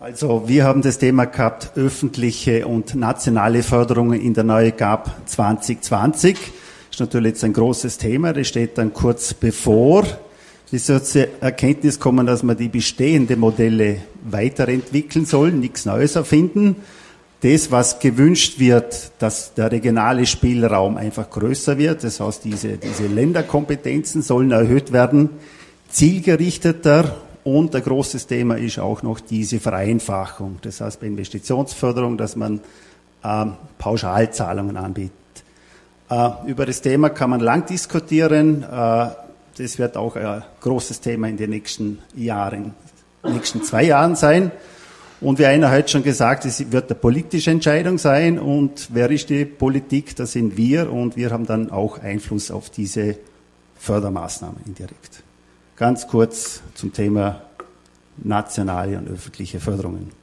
Also wir haben das Thema gehabt, öffentliche und nationale Förderungen in der neuen GAP 2020. Das ist natürlich jetzt ein großes Thema, das steht dann kurz bevor. Wir sind zur Erkenntnis kommen, dass wir die bestehenden Modelle weiterentwickeln sollen, nichts Neues erfinden. Das, was gewünscht wird, dass der regionale Spielraum einfach größer wird, das heißt, diese Länderkompetenzen sollen erhöht werden, zielgerichteter. Und ein großes Thema ist auch noch diese Vereinfachung. Das heißt, bei Investitionsförderung, dass man Pauschalzahlungen anbietet. Über das Thema kann man lang diskutieren. Das wird auch ein großes Thema in den nächsten 2 Jahren sein. Und wie einer heute schon gesagt, es wird eine politische Entscheidung sein. Und wer ist die Politik? Das sind wir. Und wir haben dann auch Einfluss auf diese Fördermaßnahmen indirekt. Ganz kurz zum Thema nationale und öffentliche Förderungen.